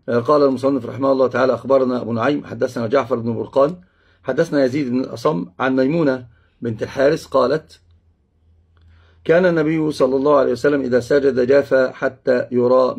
قال المصنف رحمه الله تعالى: أخبرنا أبو نعيم حدثنا جعفر بن برقان حدثنا يزيد بن الأصم عن ميمونة بنت الحارث قالت: كان النبي صلى الله عليه وسلم إذا سجد جاف حتى يرى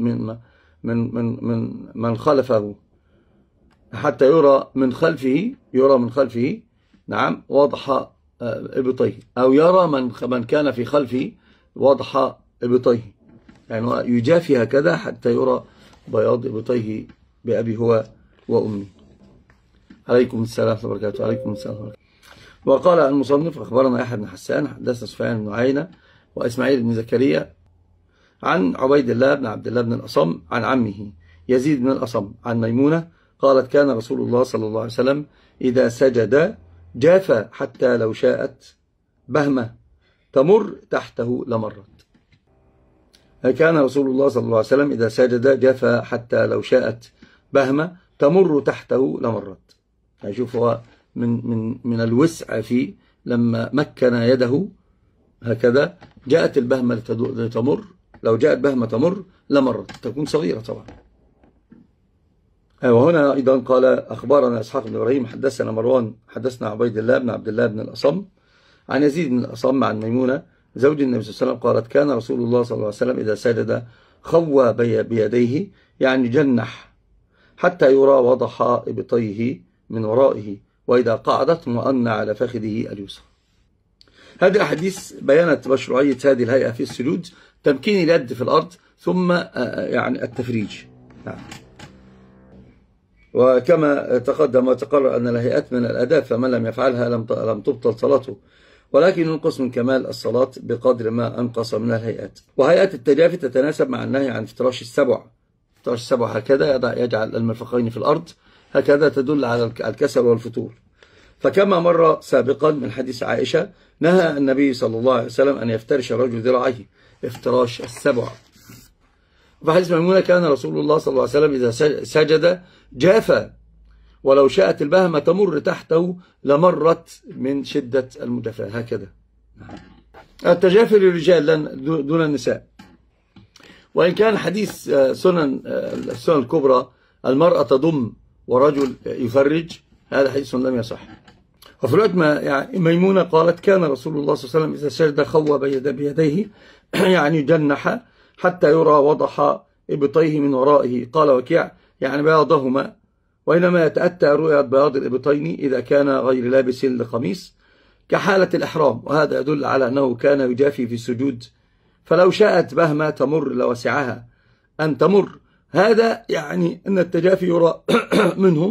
من خلفه، حتى يرى من خلفه نعم وضح إبطيه، أو يرى من كان في خلفه وضح إبطيه، يعني يجافي هكذا حتى يرى بياض إبطيه بأبي هو وأمي. عليكم السلام ورحمة الله وبركاته. عليكم السلام ورحمة الله. وقال المصنف: أخبرنا يحيى بن حسان حدثنا سفيان بن عيينة وإسماعيل بن زكريا عن عبيد الله بن عبد الله بن الأصم عن عمه يزيد بن الأصم عن ميمونة قالت: كان رسول الله صلى الله عليه وسلم إذا سجد جاف حتى لو شاءت بهمة تمر تحته لمرت. كان رسول الله صلى الله عليه وسلم إذا سجد جاف حتى لو شاءت بهمة تمر تحته لمرت. يعني شوف هو من الوسع فيه لما مكن يده هكذا جاءت البهمة لتمر، لو جاءت بهمة تمر لمرت، تكون صغيرة طبعا. وهنا أيضا قال: أخبرنا إسحاق بن إبراهيم حدثنا مروان حدثنا عبيد الله بن عبد الله بن الأصم عن يزيد بن الأصم عن ميمونة زوج النبي صلى الله عليه وسلم قالت: كان رسول الله صلى الله عليه وسلم إذا سجد خوى بيديه، يعني جنح حتى يرى وضح إبطيه من ورائه، وإذا قعدت مؤن على فخذه اليسرى. هذه الأحاديث بيانت مشروعية هذه الهيئة في السجود: تمكين اليد في الأرض ثم يعني التفريج. نعم. وكما تقدم وتقرر أن الهيئات من الأداب، فمن لم يفعلها لم تبطل صلاته، ولكن ينقص من كمال الصلاة بقدر ما أنقص من الهيئات. وهيئة التجافي تتناسب مع النهي عن افتراش السبع. افتراش السبع هكذا يجعل المرفقين في الأرض هكذا، تدل على الكسل والفتور. فكما مر سابقا من حديث عائشة نهى النبي صلى الله عليه وسلم أن يفترش الرجل ذراعيه افتراش السبع. في حديث ميمونة: كان رسول الله صلى الله عليه وسلم إذا سجد جاف ولو شاءت البهمة تمر تحته لمرت من شدة المجافاة هكذا. التجافي للرجال دون النساء. وإن كان حديث السنن الكبرى المرأة تضم ورجل يفرج، هذا حديث لم يصح. وفي الوقت يعني ميمونة قالت: كان رسول الله صلى الله عليه وسلم إذا سجد خوى بيديه، يعني جنح حتى يرى وضح إبطيه من ورائه. قال وكيع: يعني بياضهما، وإنما يتأتى رؤية بياض الإبطين إذا كان غير لابس لقميص كحالة الإحرام، وهذا يدل على أنه كان يجافي في السجود، فلو شاءت بهمة تمر لوسعها أن تمر. هذا يعني أن التجافي يرى منه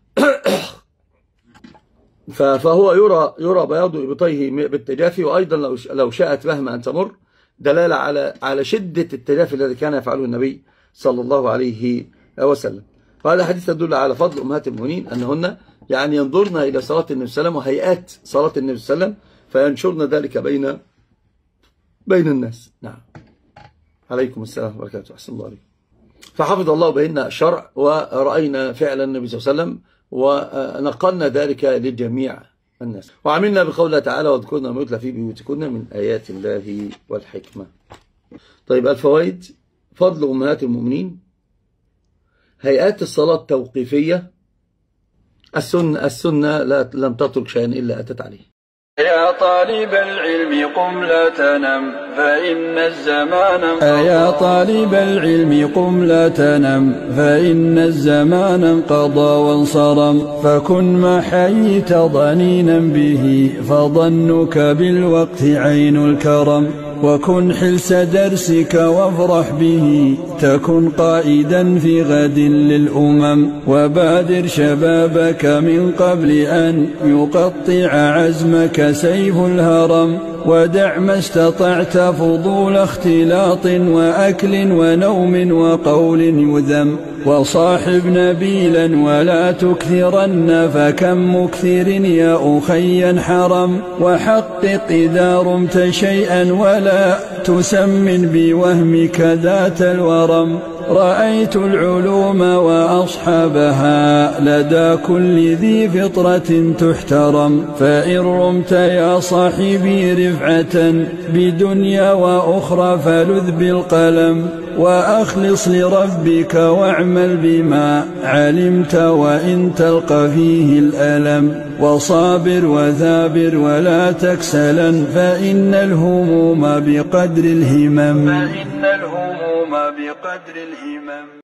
فهو يرى بياض إبطيه بالتجافي، وأيضا لو شاءت بهمة أن تمر، دلالة على شدة التجافي الذي كان يفعله النبي صلى الله عليه وسلم. وهذا حديث يدل على فضل أمهات المؤمنين أنهن يعني ينظرن إلى صلاة النبي صلى الله عليه وسلم وهيئات صلاة النبي صلى الله عليه وسلم، فينشرن ذلك بين الناس. نعم. عليكم السلام ورحمة الله وبركاته. أحسن الله عليكم. فحفظ الله بيننا الشرع ورأينا فعل النبي صلى الله عليه وسلم ونقلنا ذلك لجميع الناس، وعملنا بقوله تعالى: واذكرن ما يتلى في بيوتكن من آيات الله والحكمة. طيب، الفوائد: فضل أمهات المؤمنين، هيئات الصلاة توقيفية، السنة لم تترك شيئا إلا أتت عليه. يا طالب العلم قم لا تنم فإن الزمان يا طالب العلم قم لا تنم فإن الزمان انقضى وانصرم، فكن ما حييت ضنينا به فظنك بالوقت عين الكرم، وكن حلس درسك وافرح به تكن قائدا في غد للأمم، وبادر شبابك من قبل أن يقطع عزمك سيف الهرم، ودع ما استطعت فضول اختلاط وأكل ونوم وقول يذم، وصاحب نبيلا ولا تكثرن فكم مكثر يا أخي حرم، وحقق إذا رمت شيئا ولا تسمن بوهمك ذات الورم، رأيت العلوم وأصحابها لدى كل ذي فطرة تحترم، فإن رمت يا صاحبي رفعة بدنيا وأخرى فلذ بالقلم، وأخلص لربك واعمل بما علمت وإن تلقى فيه الألم وصابر وثابر ولا تكسلا فإن الهموم بقدر الهمم